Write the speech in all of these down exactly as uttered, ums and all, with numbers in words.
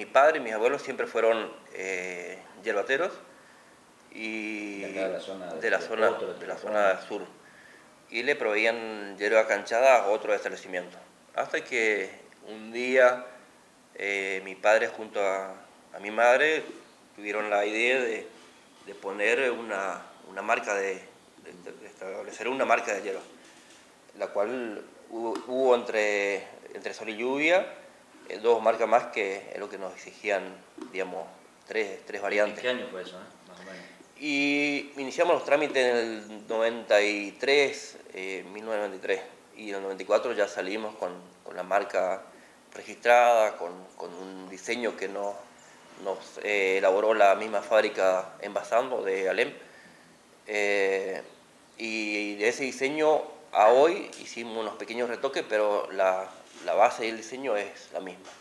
padre y mis abuelos siempre fueron eh, yerbateros y de, acá de la zona, de de, la de zona, Poto, de la zona sur, y le proveían hierba canchada a otro establecimiento. Hasta que un día eh, mi padre junto a, a mi madre tuvieron la idea de, de poner una, una marca de, de, de establecer una marca de hierba, la cual hubo, hubo entre, entre sol y lluvia eh, dos marcas más que es lo que nos exigían, digamos, tres, tres variantes. ¿En qué año fue eso, eh? Más o menos? Y iniciamos los trámites en el noventa y tres, eh, mil novecientos noventa y tres, y en el noventa y cuatro ya salimos con, con la marca registrada, con, con un diseño que nos, nos eh, elaboró la misma fábrica Envasando de Alem. Eh, y de ese diseño a hoy hicimos unos pequeños retoques, pero la, la base del diseño es la misma.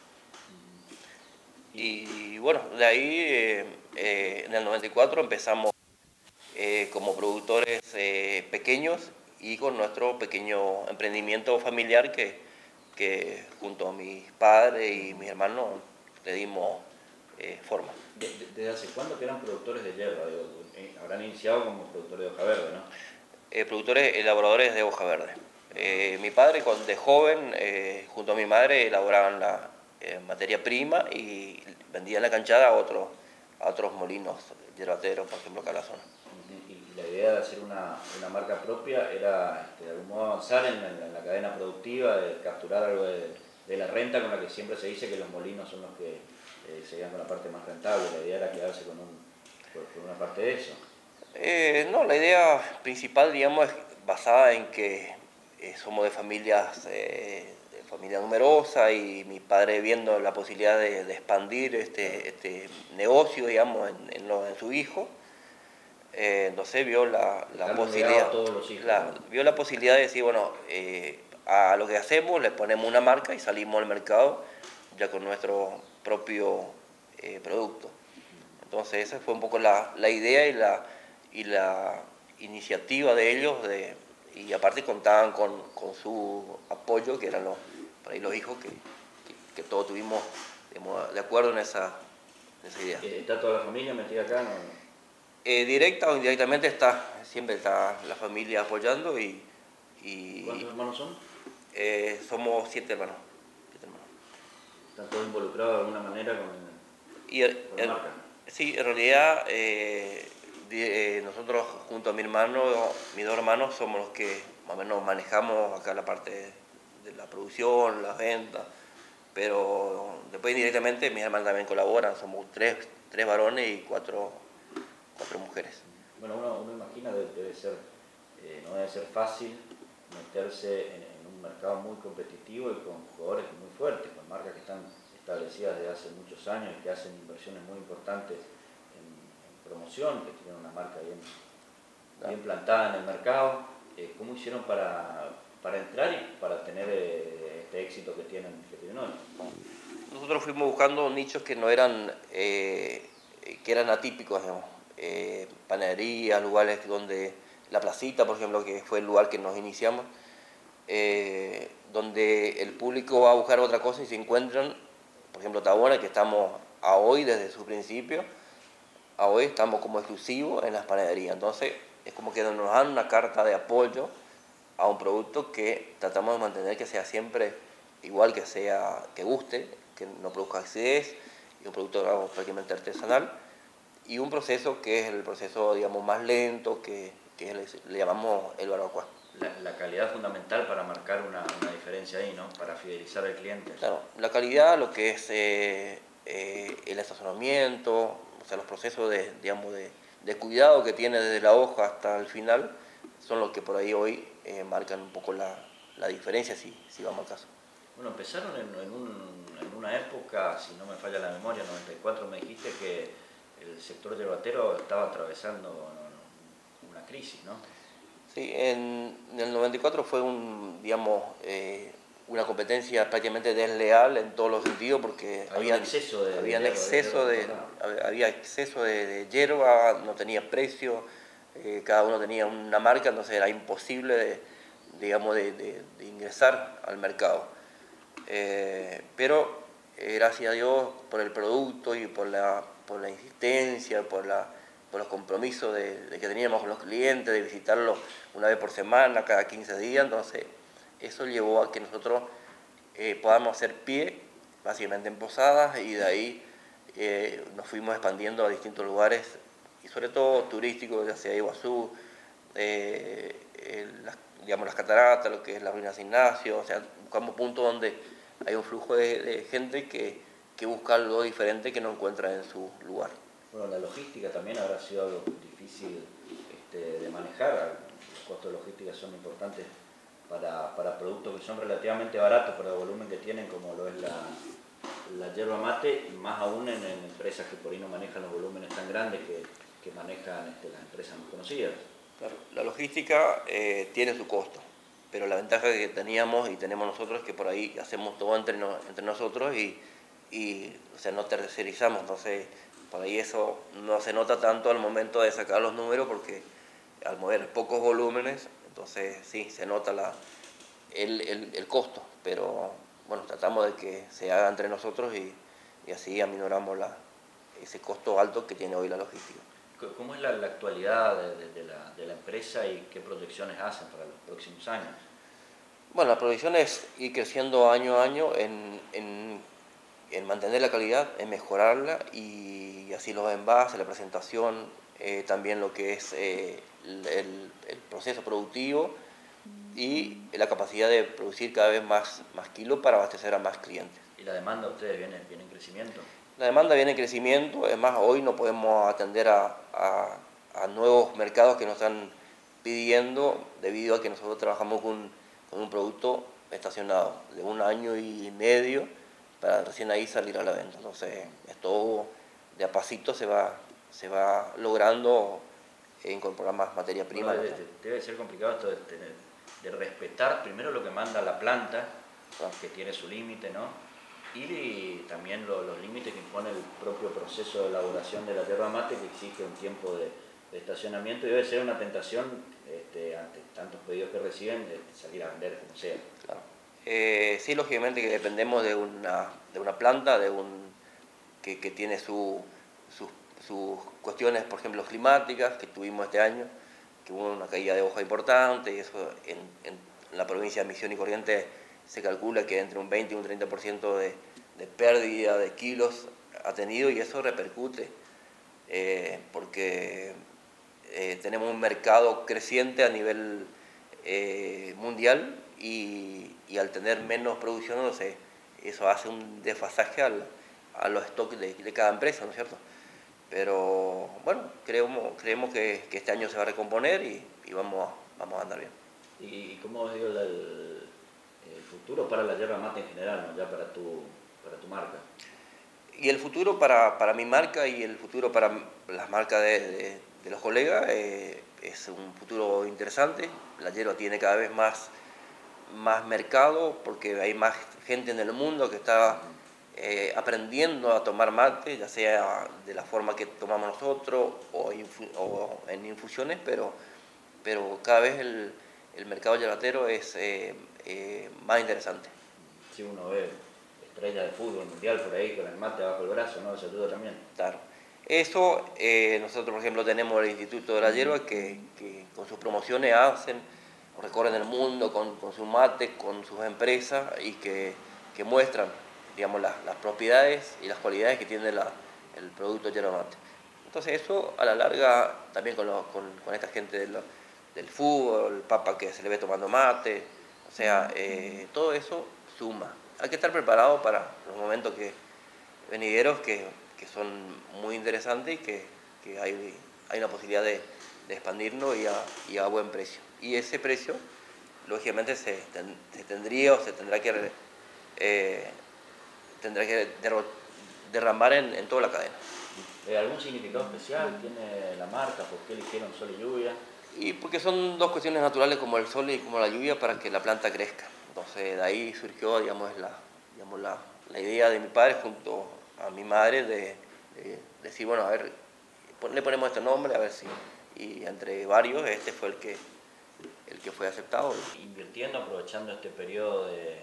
Y bueno, de ahí eh, eh, en el noventa y cuatro empezamos eh, como productores eh, pequeños y con nuestro pequeño emprendimiento familiar que, que junto a mis padres y mis hermanos le dimos eh, forma. ¿Desde hace cuándo que eran productores de hierba? Digo, eh, habrán iniciado como productores de hoja verde, ¿no? Eh, productores elaboradores de hoja verde. Eh, mi padre, cuando de joven, eh, junto a mi madre, elaboraban la eh, materia prima y vendían la canchada a otros, a otros molinos hierbateros, por ejemplo, acá en la zona. Y la idea de hacer una, una marca propia era este, de algún modo avanzar en la, en la cadena productiva, de capturar algo de, de la renta, con la que siempre se dice que los molinos son los que eh, se quedan con la parte más rentable. La idea era quedarse con, un, con, con una parte de eso. Eh, no, la idea principal, digamos, es basada en que eh, somos de familias, eh, de familia numerosa y mi padre viendo la posibilidad de, de expandir este, este negocio, digamos, en, en, lo, en su hijo, eh, entonces vio la, la posibilidad, a todos los hijos, la, ¿no? vio la posibilidad de decir, bueno, eh, a lo que hacemos le ponemos una marca y salimos al mercado ya con nuestro propio eh, producto. Entonces esa fue un poco la, la idea y la, y la iniciativa de ellos, de, y aparte contaban con, con su apoyo, que eran los, por ahí los hijos, que, que, que todos tuvimos digamos, de acuerdo en esa, en esa idea. ¿Está toda la familia metida acá? ¿No? Eh, directa o indirectamente está, siempre está la familia apoyando y... y ¿Cuántos hermanos son? Eh, somos siete hermanos, siete hermanos. ¿Están todos involucrados de alguna manera con, el, y el, con la el, marca? Sí, en realidad eh, de, eh, nosotros junto a mi hermano, mis dos hermanos, somos los que más o menos manejamos acá la parte de la producción, las ventas, pero después indirectamente mis hermanos también colaboran, somos tres, tres varones y cuatro, cuatro mujeres. Bueno, uno, uno imagina que debe ser, eh, no debe ser fácil meterse en, en un mercado muy competitivo y con jugadores muy fuertes, con marcas que están establecidas desde hace muchos años y que hacen inversiones muy importantes en, en promoción, que tienen una marca bien, bien plantada en el mercado. Eh, ¿Cómo hicieron para, para entrar y para tener eh, este éxito que tienen, que tienen hoy? Nosotros fuimos buscando nichos que no eran, eh, que eran atípicos, digamos. Eh, panaderías, lugares donde, la placita, por ejemplo, que fue el lugar que nos iniciamos, eh, donde el público va a buscar otra cosa y se encuentran, por ejemplo, Tabona, que estamos a hoy desde su principio, a hoy estamos como exclusivos en las panaderías. Entonces, es como que nos dan una carta de apoyo a un producto que tratamos de mantener que sea siempre igual, que sea, que guste, que no produzca acidez, y un producto, digamos, prácticamente artesanal, y un proceso que es el proceso, digamos, más lento, que, que le, le llamamos el barbacoa. La, la calidad fundamental para marcar una, una diferencia ahí, ¿no? Para fidelizar al cliente. Claro, la calidad, lo que es eh, eh, el estacionamiento, o sea, los procesos de, digamos, de, de cuidado que tiene desde la hoja hasta el final, son los que por ahí hoy eh, marcan un poco la, la diferencia, si, si vamos al caso. Bueno, empezaron en, en, un, en una época, si no me falla la memoria, noventa y cuatro, me dijiste que el sector yerbatero estaba atravesando una crisis, ¿no? Sí, en, en el noventa y cuatro fue un, digamos, eh, una competencia prácticamente desleal en todos los sentidos, porque había había exceso de, había de exceso de, de, de había exceso de, de hierba, no tenía precio, eh, cada uno tenía una marca, entonces era imposible de, digamos, de, de, de ingresar al mercado. Eh, pero eh, gracias a Dios, por el producto y por la, por la insistencia, por, la, por los compromisos de, de que teníamos con los clientes, de visitarlos una vez por semana, cada quince días, entonces eso llevó a que nosotros eh, podamos hacer pie, básicamente en Posadas, y de ahí eh, nos fuimos expandiendo a distintos lugares, y sobre todo turísticos, ya sea Iguazú, eh, eh, las, digamos, las cataratas, lo que es la ruina San Ignacio, o sea, buscamos puntos donde hay un flujo de, de gente que, que busca algo diferente que no encuentra en su lugar. Bueno, la logística también habrá sido algo difícil este, de manejar. Los costos de logística son importantes para, para productos que son relativamente baratos para el volumen que tienen, como lo es la, la yerba mate, y más aún en, en empresas que por ahí no manejan los volúmenes tan grandes que, que manejan este, las empresas más conocidas. Claro, la logística eh, tiene su costo, pero la ventaja que teníamos y tenemos nosotros es que por ahí hacemos todo entre, no, entre nosotros y, y o sea, no tercerizamos, entonces por ahí eso no se nota tanto al momento de sacar los números porque al mover pocos volúmenes, entonces sí, se nota la, el, el, el costo, pero bueno, tratamos de que se haga entre nosotros y, y así aminoramos la, ese costo alto que tiene hoy la logística. ¿Cómo es la, la actualidad de, de, de, la, de la empresa y qué proyecciones hacen para los próximos años? Bueno, la proyección es ir creciendo año a año en, en, en mantener la calidad, en mejorarla y así los envases, la presentación, eh, también lo que es eh, el, el proceso productivo y la capacidad de producir cada vez más, más kilos para abastecer a más clientes. ¿Y la demanda de ustedes viene, viene en crecimiento? La demanda viene en crecimiento, es más, hoy no podemos atender a, a, a nuevos mercados que nos están pidiendo debido a que nosotros trabajamos con, con un producto estacionado de un año y medio para recién ahí salir a la venta. Entonces, esto de a pasito se va, se va logrando incorporar más materia prima. Bueno, debe, debe ser complicado esto de, tener, de respetar primero lo que manda la planta, claro, que tiene su límite, ¿no? Y también los, los límites que impone el propio proceso de elaboración de la yerba mate, que exige un tiempo de, de estacionamiento, y debe ser una tentación este, ante tantos pedidos que reciben de salir a vender como sea. Claro. Eh, sí, lógicamente que dependemos de una, de una planta de un, que, que tiene su, sus, sus cuestiones, por ejemplo, climáticas, que tuvimos este año, que hubo una caída de hoja importante, y eso en, en la provincia de Misiones y Corrientes se calcula que entre un veinte y un treinta por ciento de, de pérdida de kilos ha tenido, y eso repercute eh, porque eh, tenemos un mercado creciente a nivel eh, mundial y, y al tener menos producción, no sé, eso hace un desfasaje al, a los stocks de, de cada empresa, ¿no es cierto? Pero bueno, creemos, creemos que, que este año se va a recomponer y, y vamos, a, vamos a andar bien. ¿Y cómo es el, el futuro para la yerba mate en general, ¿no? Ya para tu, para tu marca? Y el futuro para, para mi marca y el futuro para las marcas de, de, de los colegas eh, es un futuro interesante. La yerba tiene cada vez más, más mercado porque hay más gente en el mundo que está eh, aprendiendo a tomar mate, ya sea de la forma que tomamos nosotros o, infu o en infusiones, pero, pero cada vez el, el mercado yerbatero es eh, eh, más interesante. Si uno ve estrella de fútbol mundial por ahí con el mate bajo el brazo, ¿no? Eso ayuda también. Claro. Eso, eh, nosotros por ejemplo tenemos el Instituto de la Yerba que, que con sus promociones hacen, recorren el mundo con, con sus mates, con sus empresas y que, que muestran, digamos, las, las propiedades y las cualidades que tiene la, el producto yerba mate. Entonces eso a la larga también con, lo, con, con esta gente de lo, del fútbol, el papa que se le ve tomando mate, o sea, eh, todo eso suma. Hay que estar preparado para los momentos que venideros que, que son muy interesantes y que, que hay, hay una posibilidad de, de expandirnos y a, y a buen precio. Y ese precio, lógicamente, se, ten, se tendría o se tendrá que, eh, tendrá que derramar en, en toda la cadena. ¿Algún significado especial tiene la marca? ¿Por qué eligieron sol y lluvia? Y porque son dos cuestiones naturales como el sol y como la lluvia para que la planta crezca. Entonces de ahí surgió, digamos, la, digamos, la, la idea de mi padre junto a mi madre de, de decir, bueno, a ver, le ponemos este nombre, a ver si... Y entre varios, este fue el que, el que fue aceptado. Invirtiendo, aprovechando este periodo de,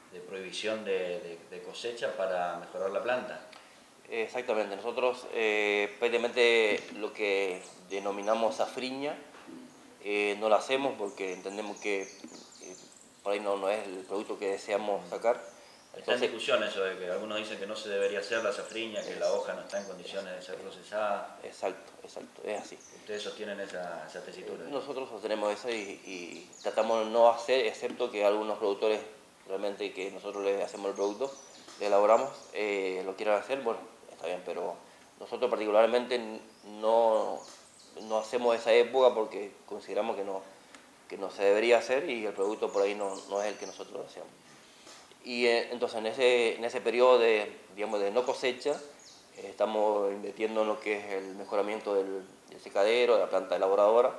de prohibición de, de, de cosecha para mejorar la planta. Exactamente, nosotros eh, prácticamente lo que denominamos safriña eh, no lo hacemos porque entendemos que eh, por ahí no, no es el producto que deseamos sacar. Está en discusión eso de que algunos dicen que no se debería hacer la safriña, que es, la hoja no está en condiciones de ser procesada. Exacto, exacto, es así. ¿Ustedes sostienen esa, esa tesitura? Nosotros sostenemos eso y, y tratamos de no hacer, excepto que algunos productores realmente que nosotros les hacemos el producto, le elaboramos, eh, lo quieran hacer, bueno, está bien, pero nosotros particularmente no, no hacemos esa época porque consideramos que no, que no se debería hacer y el producto por ahí no, no es el que nosotros deseamos. Y eh, entonces en ese, en ese periodo de, digamos, de no cosecha, eh, estamos invirtiendo en lo que es el mejoramiento del, del secadero, de la planta elaboradora,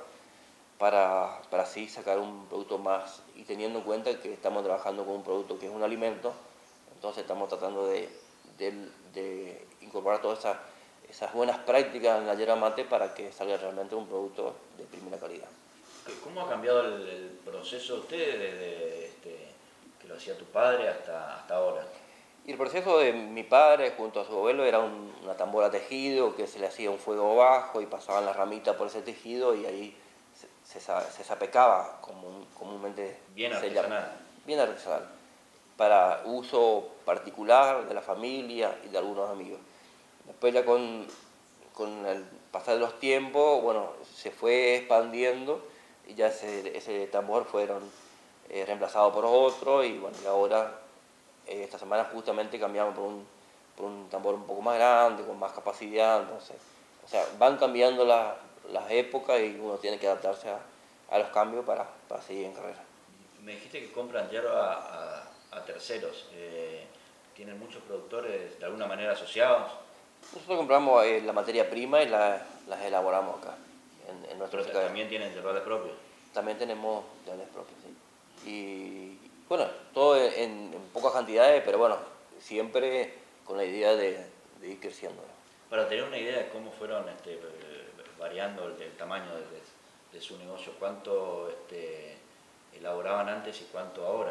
para, para así sacar un producto más, y teniendo en cuenta que estamos trabajando con un producto que es un alimento, entonces estamos tratando de, de, de incorporar todas esas, esas buenas prácticas en la yerba mate para que salga realmente un producto de primera calidad. ¿Cómo ha cambiado el, el proceso de ustedes desde este, que lo hacía tu padre hasta, hasta ahora? Y el proceso de mi padre junto a su abuelo era un, una tambora tejido que se le hacía un fuego bajo y pasaban las ramitas por ese tejido y ahí se, se, se zapecaba, como comúnmente bien se artesanal. llama. Bien artesanal. Para uso particular de la familia y de algunos amigos. Después ya con, con el pasar de los tiempos, bueno, se fue expandiendo y ya ese, ese tambor fueron eh, reemplazados por otro y bueno, y ahora eh, esta semana justamente cambiamos por un, por un tambor un poco más grande, con más capacidad, entonces, o sea, van cambiando la, las épocas y uno tiene que adaptarse a, a los cambios para, para seguir en carrera. Me dijiste que compran hierba a, a, a terceros, eh, ¿tienen muchos productores de alguna manera asociados? Nosotros compramos eh, la materia prima y la, las elaboramos acá, en, en nuestro Pero también tienen yerbales propios. También tenemos yerbales propios, sí. Y bueno, todo en, en pocas cantidades, pero bueno, siempre con la idea de, de ir creciendo. Para tener una idea de cómo fueron este, variando el, el tamaño de, de, de su negocio, ¿cuánto este, elaboraban antes y cuánto ahora?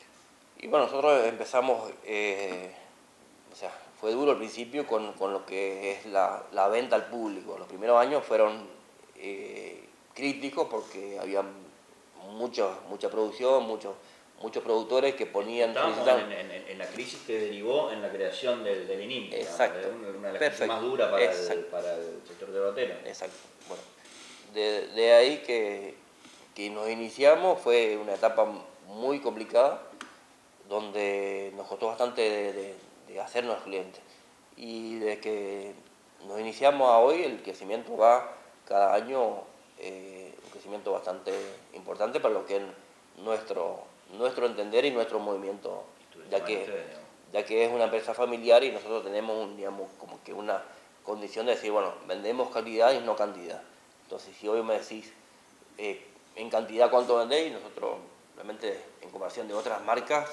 Y bueno, nosotros empezamos, eh, o sea, fue duro al principio con, con lo que es la, la venta al público. Los primeros años fueron eh, críticos porque había mucha, mucha producción, muchos muchos productores que ponían... Estábamos en, en, en la crisis que derivó en la creación del, del INIM, exacto, una, una de las crisis más duras para, el, para el sector de batero. Exacto. Bueno, de, de ahí que, que nos iniciamos fue una etapa muy complicada, donde nos costó bastante de, de, de hacernos clientes. Y desde que nos iniciamos a hoy, el crecimiento va cada año, eh, un crecimiento bastante importante para lo que es nuestro, nuestro entender y nuestro movimiento, ya que, ya que es una empresa familiar y nosotros tenemos un, digamos, como que una condición de decir, bueno, vendemos calidad y no cantidad. Entonces, si hoy me decís eh, en cantidad cuánto vendéis, nosotros realmente en comparación de otras marcas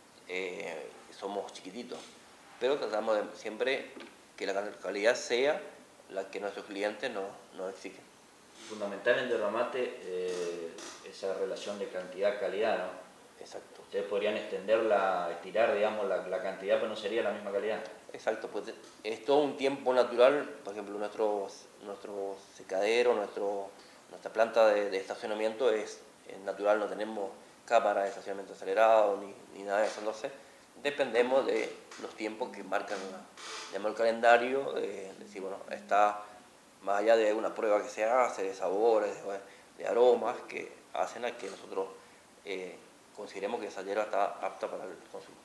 eh, somos chiquititos, pero tratamos de siempre que la calidad sea la que nuestros clientes nos no exigen. Fundamental en yerba mate eh, esa relación de cantidad-calidad, ¿no? Exacto. Ustedes podrían extenderla, estirar, digamos, la, la cantidad, pero no sería la misma calidad. Exacto, pues es todo un tiempo natural, por ejemplo, nuestro, nuestro secadero, nuestro, nuestra planta de, de estacionamiento es, es natural, no tenemos cámara de estacionamiento acelerado ni, ni nada de eso, entonces dependemos de los tiempos que marcan digamos, el calendario, de, de decir, bueno, está más allá de una prueba que se hace, de sabores, de, de aromas, que hacen a que nosotros eh, consideremos que esa hierba está apta para el consumo.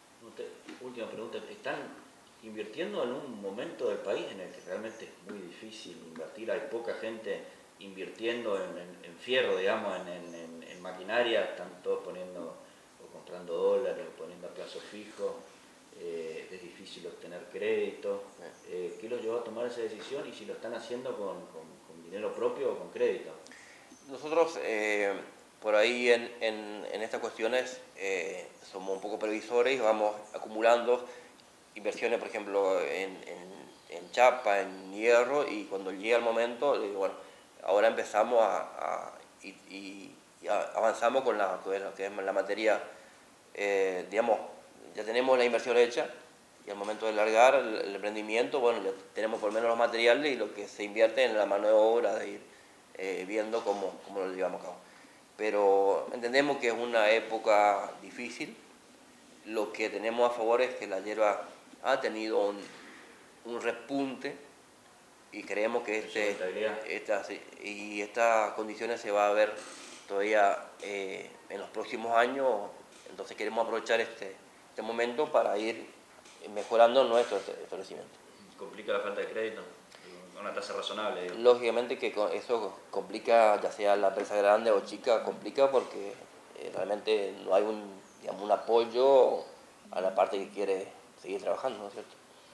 Última pregunta, ¿están invirtiendo en un momento del país en el que realmente es muy difícil invertir? Hay poca gente invirtiendo en, en, en fierro, digamos, en, en, en maquinaria, están todos poniendo o comprando dólares o poniendo a plazo fijo, eh, es difícil obtener crédito. Eh, ¿Qué los llevó a tomar esa decisión y si lo están haciendo con, con, con dinero propio o con crédito? Nosotros eh, por ahí en, en, en estas cuestiones eh, somos un poco previsores y vamos acumulando inversiones, por ejemplo, en, en, en chapa, en hierro, y cuando llega el momento, digo, bueno, ahora empezamos a, a y, y, y avanzamos con la, con lo que es la materia eh, digamos, ya tenemos la inversión hecha y al momento de largar el, el emprendimiento, bueno, ya tenemos por lo menos los materiales y lo que se invierte en la mano de obra, de ir eh, viendo cómo, cómo lo llevamos a cabo. Pero entendemos que es una época difícil. Lo que tenemos a favor es que la hierba ha tenido un, un repunte y creemos que este, esta, y estas condiciones se va a ver todavía eh, en los próximos años. Entonces queremos aprovechar este, este momento para ir mejorando nuestro establecimiento. ¿Complica la falta de crédito? Una tasa razonable. Digamos. Lógicamente que eso complica, ya sea la empresa grande o chica, complica porque eh, realmente no hay un, digamos, un apoyo a la parte que quiere seguir trabajando, ¿no es cierto?